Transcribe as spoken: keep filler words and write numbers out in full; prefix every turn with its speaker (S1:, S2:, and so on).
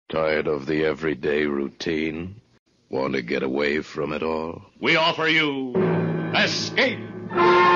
S1: Tired of the everyday routine? Want to get away from it all?
S2: We offer you Escape!